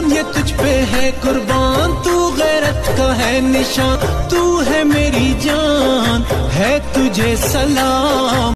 ये तुझ पे है कुर्बान, तू गैरत का है निशान, तू है मेरी जान, है तुझे सलाम।